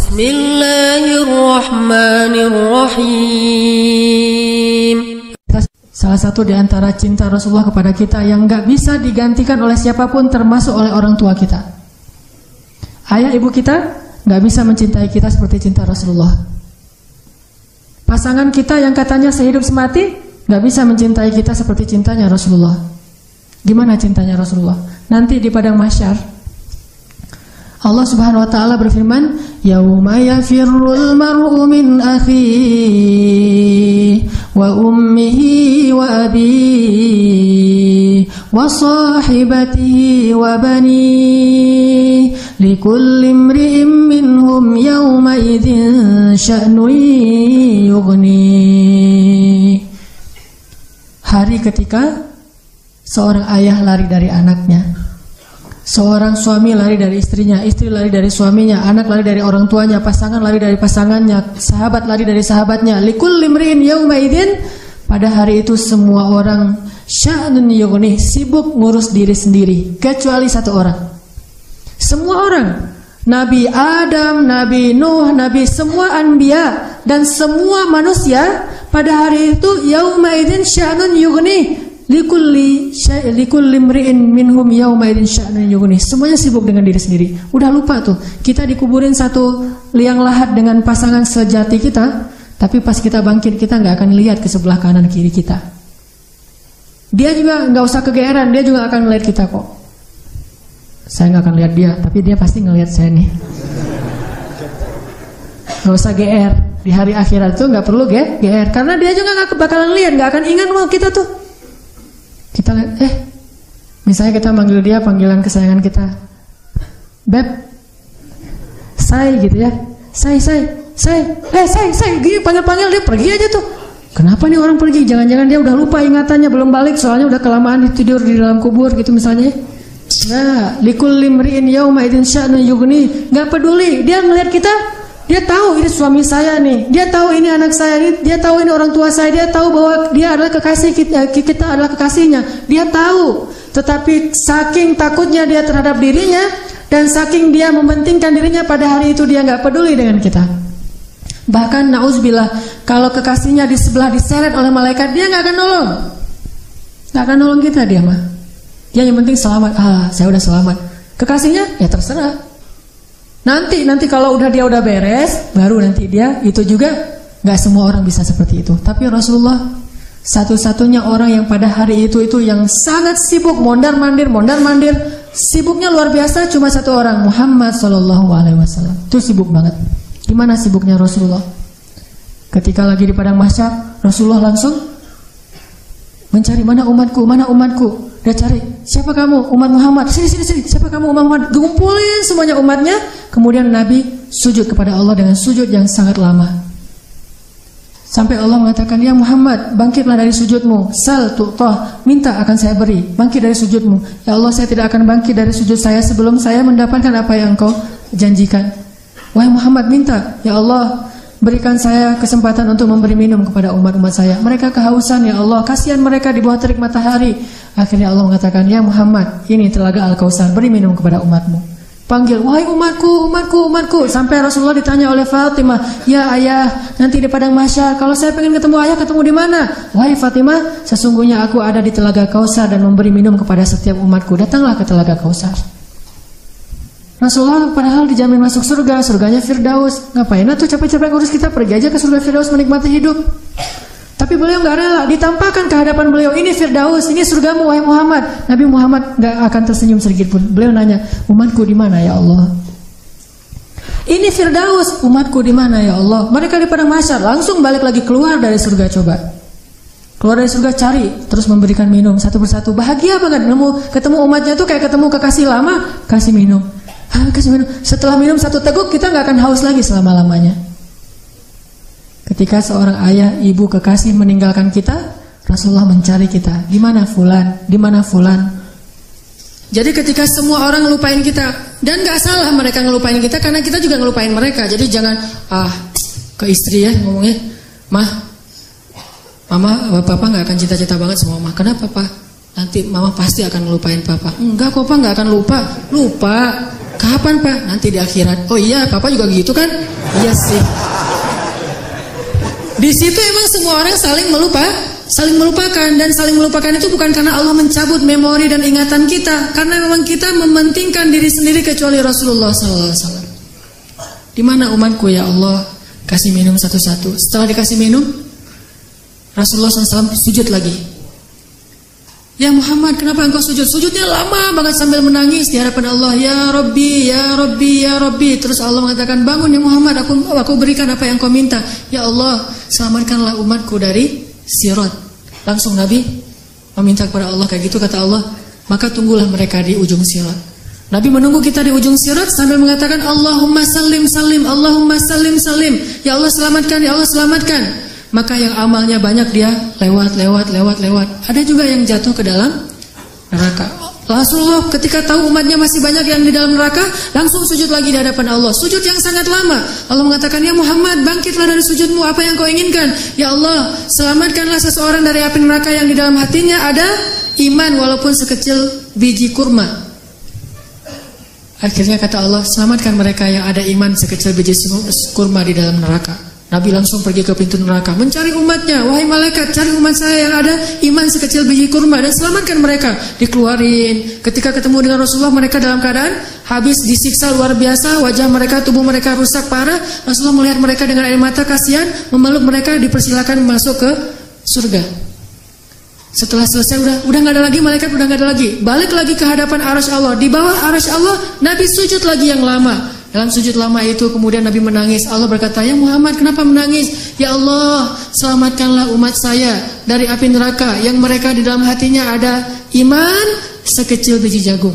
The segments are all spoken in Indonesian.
Bismillahirrahmanirrahim. Salah satu di antara cinta Rasulullah kepada kita yang gak bisa digantikan oleh siapapun, termasuk oleh orang tua kita. Ayah ibu kita gak bisa mencintai kita seperti cinta Rasulullah. Pasangan kita yang katanya sehidup semati gak bisa mencintai kita seperti cintanya Rasulullah. Gimana cintanya Rasulullah? Nanti di padang mahsyar Allah Subhanahu wa taala berfirman, "Yauma yafirrul mar'u min akhihi wa ummihi wa abihi wa sahibatihi wa banihi likulli imri'in minhum yawma idzin sya'nun yughni." Hari ketika seorang ayah lari dari anaknya, seorang suami lari dari istrinya, istri lari dari suaminya, anak lari dari orang tuanya, pasangan lari dari pasangannya, sahabat lari dari sahabatnya. Likulli imri'in yauma idzin, pada hari itu semua orang sya'nun yughni, sibuk ngurus diri sendiri, kecuali satu orang. Semua orang, Nabi Adam, Nabi Nuh, Nabi semua anbiya dan semua manusia pada hari itu yauma idzin sya'nun yughni. Likulli imri'in minhum yawma idzin sya'nun yughni. Semuanya sibuk dengan diri sendiri. Udah lupa tuh, kita dikuburin satu liang lahat dengan pasangan sejati kita, tapi pas kita bangkit kita nggak akan lihat ke sebelah kanan kiri kita. Dia juga nggak usah kegeeran, dia juga akan ngelihat kita kok. Saya nggak akan lihat dia, tapi dia pasti ngelihat saya nih. Nggak usah GR. Di hari akhirat tuh nggak perlu GR, karena dia juga nggak bakalan lihat, nggak akan ingat mau kita tuh. Kita lihat, misalnya kita manggil dia panggilan kesayangan kita, Beb, say gitu ya, say, gini panggil dia pergi aja tuh. Kenapa nih orang pergi? Jangan-jangan dia udah lupa ingatannya, belum balik, soalnya udah kelamaan tidur di dalam kubur gitu misalnya. Nah, likulli imri'in yauma idzin sya'nun yughni, nggak peduli, dia ngelihat kita. Dia tahu ini suami saya nih, dia tahu ini anak saya nih, dia tahu ini orang tua saya, dia tahu bahwa dia adalah kekasih kita adalah kekasihnya. Dia tahu, tetapi saking takutnya dia terhadap dirinya dan saking dia mementingkan dirinya, pada hari itu dia nggak peduli dengan kita. Bahkan na'udzubillah, kalau kekasihnya di sebelah diseret oleh malaikat, dia nggak akan nolong kita dia mah. Dia yang penting selamat. Saya udah selamat. Kekasihnya ya terserah. Nanti kalau dia udah beres, baru nanti dia itu juga. Gak semua orang bisa seperti itu. Tapi Rasulullah satu-satunya orang yang pada hari itu yang sangat sibuk, mondar-mandir, sibuknya luar biasa. Cuma satu orang, Muhammad SAW. Itu sibuk banget. Gimana sibuknya Rasulullah? Ketika lagi di padang mahsyar, Rasulullah langsung mencari mana umatku. Dia cari, siapa kamu? Umat Muhammad. Sini. Siapa kamu? Umat Muhammad. Kumpulin semuanya umatnya. Kemudian Nabi sujud kepada Allah dengan sujud yang sangat lama. Sampai Allah mengatakan, ya Muhammad, bangkitlah dari sujudmu. Sal tu'tah, minta akan saya beri. Bangkit dari sujudmu. Ya Allah, saya tidak akan bangkit dari sujud saya sebelum saya mendapatkan apa yang Engkau janjikan. Wahai Muhammad, minta. Ya Allah, berikan saya kesempatan untuk memberi minum kepada umat-umat saya. Mereka kehausan, ya Allah, kasihan mereka di bawah terik matahari. Akhirnya Allah mengatakan, ya Muhammad, ini telaga Al-Kautsar, beri minum kepada umatmu. Panggil, wahai umatku. Sampai Rasulullah ditanya oleh Fatimah, ya ayah, nanti di padang mahsyar, kalau saya pengen ketemu ayah, ketemu di mana? Wahai Fatimah, sesungguhnya aku ada di telaga Kautsar dan memberi minum kepada setiap umatku. Datanglah ke telaga Kautsar. Rasulullah padahal dijamin masuk surga, surganya Firdaus. Ngapain tuh capek-capek ngurus kita, pergi aja ke surga Firdaus menikmati hidup. Tapi beliau nggak rela, ditampakkan ke hadapan beliau, ini Firdaus, ini surgamu wahai Muhammad. Nabi Muhammad nggak akan tersenyum sedikit pun. Beliau nanya, umatku di mana ya Allah? Ini Firdaus, umatku di mana ya Allah? Mereka di padang mahsyar, langsung balik lagi keluar dari surga. Coba keluar dari surga, cari, terus memberikan minum satu persatu. Bahagia banget, ketemu umatnya tuh kayak ketemu kekasih lama, kasih minum. Setelah minum satu teguk, kita nggak akan haus lagi selama-lamanya. Ketika seorang ayah, ibu, kekasih meninggalkan kita, Rasulullah mencari kita. Di mana fulan? Di mana fulan? Jadi ketika semua orang ngelupain kita, dan nggak salah mereka ngelupain kita, karena kita juga ngelupain mereka. Jadi jangan ke istri ya ngomongnya, mama, papa nggak akan cita-cita banget sama mama. Kenapa, Pak? Nanti mama pasti akan ngelupain papa. Enggak kok, Pak, nggak akan lupa. Kapan Pak? Nanti di akhirat. Oh iya, Papa juga gitu kan? Iya sih. Di situ emang semua orang saling melupakan, dan saling melupakan itu bukan karena Allah mencabut memori dan ingatan kita, karena memang kita mementingkan diri sendiri kecuali Rasulullah SAW. Di mana umatku ya Allah? Kasih minum satu-satu. Setelah dikasih minum, Rasulullah SAW sujud lagi. Ya Muhammad, kenapa engkau sujud? Sujudnya lama banget sambil menangis di hadapan Allah. Ya Rabbi, ya Rabbi, ya Rabbi. Terus Allah mengatakan, bangun ya Muhammad, aku berikan apa yang kau minta. Ya Allah, selamatkanlah umatku dari sirat. Langsung Nabi meminta kepada Allah kayak gitu, kata Allah, maka tunggulah mereka di ujung sirat. Nabi menunggu kita di ujung sirat sambil mengatakan, Allahumma salim salim, Allahumma salim salim. Ya Allah selamatkan, ya Allah selamatkan. Maka yang amalnya banyak dia lewat. Ada juga yang jatuh ke dalam neraka. Rasulullah ketika tahu umatnya masih banyak yang di dalam neraka, langsung sujud lagi di hadapan Allah. Sujud yang sangat lama. Allah mengatakan, ya Muhammad, bangkitlah dari sujudmu, apa yang kau inginkan? Ya Allah, selamatkanlah seseorang dari api neraka yang di dalam hatinya ada iman walaupun sekecil biji kurma. Akhirnya kata Allah, selamatkan mereka yang ada iman sekecil biji kurma di dalam neraka. Nabi langsung pergi ke pintu neraka, mencari umatnya. Wahai malaikat, cari umat saya yang ada iman sekecil biji kurma dan selamatkan mereka. Dikeluarin. Ketika ketemu dengan Rasulullah, mereka dalam keadaan habis disiksa luar biasa. Wajah mereka, tubuh mereka rusak parah. Rasulullah melihat mereka dengan air mata, kasihan, memeluk mereka, dipersilakan masuk ke surga. Setelah selesai, udah nggak ada lagi malaikat, udah nggak ada lagi. Balik lagi ke hadapan arasy Allah. Di bawah arasy Allah, Nabi sujud lagi yang lama. Dalam sujud lama itu kemudian Nabi menangis. Allah berkata, ya Muhammad, kenapa menangis? Ya Allah, selamatkanlah umat saya dari api neraka yang mereka di dalam hatinya ada iman sekecil biji jagung.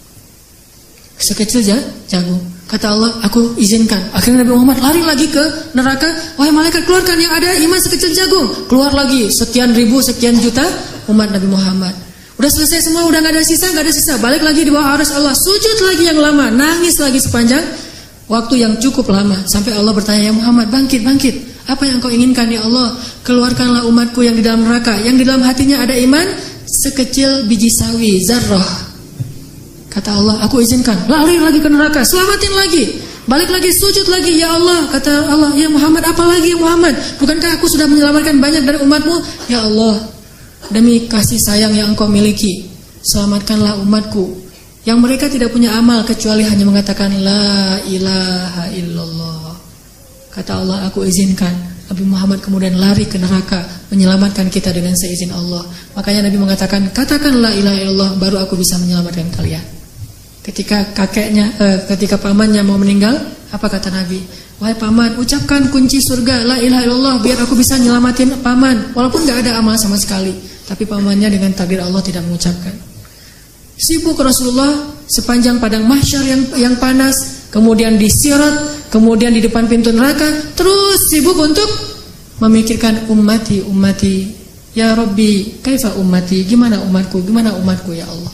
Sekecil jagung. Kata Allah, aku izinkan. Akhirnya Nabi Muhammad lari lagi ke neraka. Wahai malaikat, keluarkan yang ada iman sekecil jagung. Keluar lagi sekian ribu, sekian juta umat Nabi Muhammad. Udah selesai semua, udah gak ada sisa. Balik lagi di bawah arasy Allah, sujud lagi yang lama, nangis lagi sepanjang waktu yang cukup lama. Sampai Allah bertanya, ya Muhammad, bangkit. Apa yang kau inginkan ya Allah? Keluarkanlah umatku yang di dalam neraka, yang di dalam hatinya ada iman sekecil biji sawi, zarrah. Kata Allah, aku izinkan. Lari lagi ke neraka, selamatin lagi. Balik lagi, sujud lagi, ya Allah. Kata Allah, ya Muhammad, apa lagi ya Muhammad? Bukankah aku sudah menyelamatkan banyak dari umatmu? Ya Allah, demi kasih sayang yang engkau miliki, selamatkanlah umatku yang mereka tidak punya amal kecuali hanya mengatakan la ilaha illallah. Kata Allah, aku izinkan. Nabi Muhammad kemudian lari ke neraka menyelamatkan kita dengan seizin Allah. Makanya Nabi mengatakan, katakan la ilaha illallah, baru aku bisa menyelamatkan kalian. Ketika ketika pamannya mau meninggal, apa kata Nabi? Wahai paman, ucapkan kunci surga la ilaha illallah biar aku bisa nyelamatin paman. Walaupun gak ada amal sama sekali, tapi pamannya dengan takdir Allah tidak mengucapkan. Sibuk Rasulullah sepanjang padang mahsyar yang panas, kemudian di sirat, kemudian di depan pintu neraka, terus sibuk untuk memikirkan ummati. Ya Rabbi, kaifa ummati? Gimana umatku ya Allah?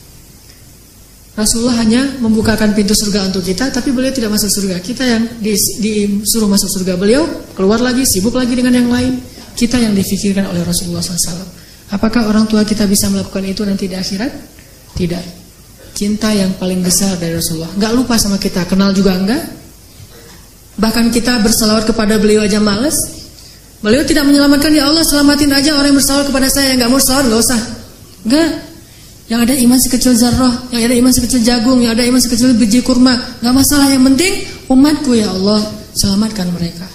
Rasulullah hanya membukakan pintu surga untuk kita, tapi beliau tidak masuk surga. Kita yang disuruh masuk surga, beliau keluar lagi, sibuk lagi dengan yang lain. Kita yang difikirkan oleh Rasulullah SAW. Apakah orang tua kita bisa melakukan itu nanti di akhirat? Tidak. Cinta yang paling besar dari Rasulullah, nggak lupa sama kita, kenal juga enggak. Bahkan kita bersalawat kepada beliau aja males. Beliau tidak menyelamatkan, ya Allah selamatin aja orang yang bersalawat kepada saya. Yang nggak mau salawat nggak usah. Enggak. Yang ada iman sekecil zarrah, yang ada iman sekecil jagung, yang ada iman sekecil biji kurma, nggak masalah. Yang penting umatku ya Allah, selamatkan mereka.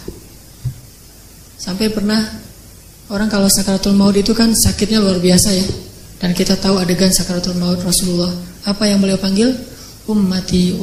Sampai pernah orang kalau sakaratul maut itu kan sakitnya luar biasa ya. Dan kita tahu adegan sakaratul maut Rasulullah. Apa yang beliau panggil? Ummati.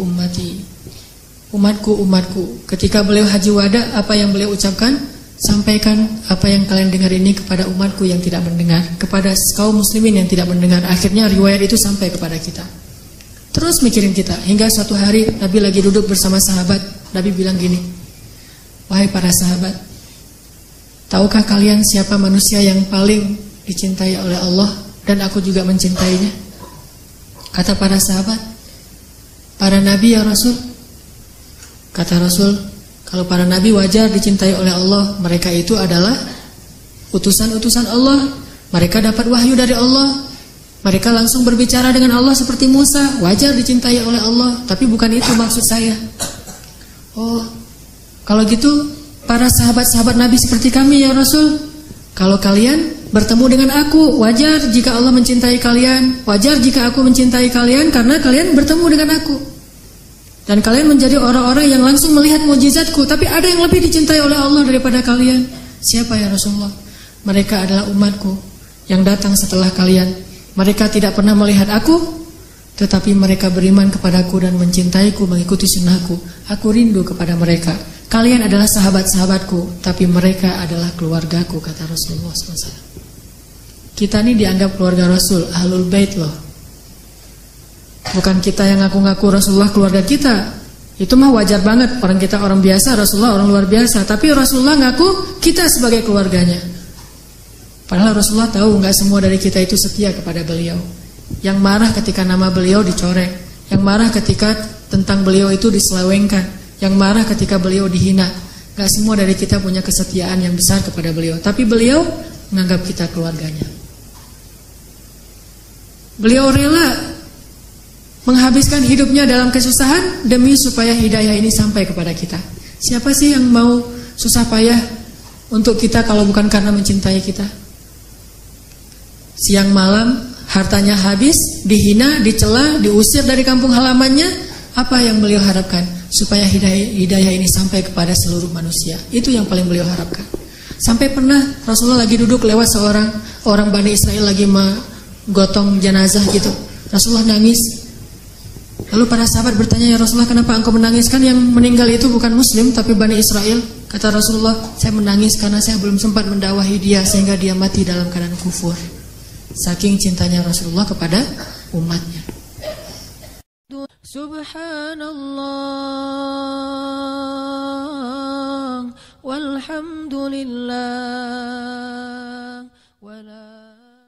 Umatku. Ketika beliau haji wada, apa yang beliau ucapkan? Sampaikan apa yang kalian dengar ini kepada umatku yang tidak mendengar, kepada kaum muslimin yang tidak mendengar. Akhirnya riwayat itu sampai kepada kita. Terus mikirin kita. Hingga suatu hari Nabi lagi duduk bersama sahabat. Nabi bilang gini, wahai para sahabat, tahukah kalian siapa manusia yang paling dicintai oleh Allah? Dan aku juga mencintainya. Kata para sahabat, para nabi ya Rasul. Kata Rasul, kalau para nabi wajar dicintai oleh Allah, mereka itu adalah utusan-utusan Allah. Mereka dapat wahyu dari Allah. Mereka langsung berbicara dengan Allah seperti Musa, wajar dicintai oleh Allah, tapi bukan itu maksud saya. Oh, kalau gitu para sahabat-sahabat Nabi seperti kami ya Rasul. Kalau kalian bertemu dengan aku, wajar jika Allah mencintai kalian, wajar jika aku mencintai kalian karena kalian bertemu dengan aku. Dan kalian menjadi orang-orang yang langsung melihat mukjizatku, tapi ada yang lebih dicintai oleh Allah daripada kalian. Siapa ya Rasulullah? Mereka adalah umatku yang datang setelah kalian. Mereka tidak pernah melihat aku, tetapi mereka beriman kepadaku dan mencintaiku, mengikuti sunnahku. Aku rindu kepada mereka. Kalian adalah sahabat-sahabatku, tapi mereka adalah keluargaku, kata Rasulullah SAW. Kita ini dianggap keluarga Rasul, Ahlul Bait loh. Bukan kita yang ngaku-ngaku Rasulullah keluarga kita. Itu mah wajar banget, orang kita orang biasa, Rasulullah orang luar biasa. Tapi Rasulullah ngaku kita sebagai keluarganya. Padahal Rasulullah tahu nggak semua dari kita itu setia kepada beliau. Yang marah ketika nama beliau dicoreng, yang marah ketika tentang beliau itu diselewengkan, yang marah ketika beliau dihina. Nggak semua dari kita punya kesetiaan yang besar kepada beliau. Tapi beliau menganggap kita keluarganya. Beliau rela menghabiskan hidupnya dalam kesusahan demi supaya hidayah ini sampai kepada kita. Siapa sih yang mau susah payah untuk kita kalau bukan karena mencintai kita? Siang malam hartanya habis, dihina, dicela, diusir dari kampung halamannya. Apa yang beliau harapkan? Supaya hidayah ini sampai kepada seluruh manusia. Itu yang paling beliau harapkan. Sampai pernah Rasulullah lagi duduk lewat seorang orang Bani Israel lagi menggotong jenazah gitu. Rasulullah nangis. Lalu para sahabat bertanya, ya Rasulullah, kenapa engkau menangis? Kan yang meninggal itu bukan Muslim tapi Bani Israel. Kata Rasulullah, saya menangis karena saya belum sempat mendakwahi dia sehingga dia mati dalam keadaan kufur. Saking cintanya Rasulullah kepada umatnya. Subhanallah walhamdulillah wala